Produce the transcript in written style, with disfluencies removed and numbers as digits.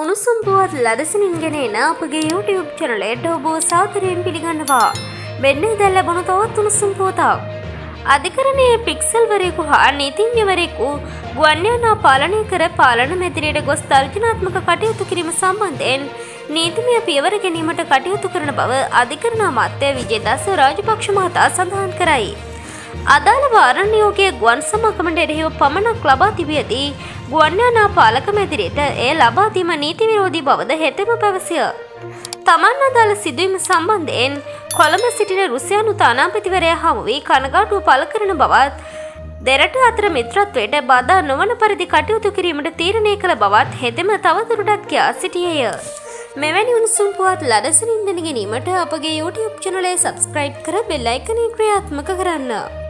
උණුසුම් පුවත් ලදසනින් ගෙනෙන අපගේ YouTube channel එකට ඔබ සාදරයෙන් පිළිගන්නවා. මෙන්න දැන් ලැබුණු තවත් උණුසුම් පුවතක්. අධිකරණයේ පික්සල්වරයෙකු හා නීතිඥවරයෙකු ගුවන් යානා පාලනය කර පාලන මැදිරියට ගොස් තර්ජනාත්මක කටයුතු කිරීම සම්බන්ධයෙන් නීතිමය පියවර ගැනීමට කටයුතු කරන බව අධිකරණ අමාත්‍ය විජේදාස රාජපක්ෂ මහතා සඳහන් කරයි. අදාළ වාරණ නියෝගයේ ගුවන් සමාගමට එරෙහිව පමණක් ලබා තිබියදී ගුවන් යානා පාලක මැදිරියට එය ලබා දීම නීති විරෝධී බවද හෙතෙම පැවසිය. තමන් අදාළ සිදුවීම සම්බන්ධයෙන් කොළඹ සිටින රුසියානු තානාපතිවරයා හමු වී කනගාටුව පළ කරන බවත් දෙරට අතර මිත්‍රත්වයට බාධා නොවන පරිදි කටයුතු කිරීමට තීරණය කළ බවත් හෙතෙම තවදුරටත් කියා සිටියේය. මෙවැනි උණුසුම් පුවත් ලදසනින් දැන ගැනීමට අපගේ YouTube channel එක subscribe කර bell icon එක ක්‍රියාත්මක කරන්න.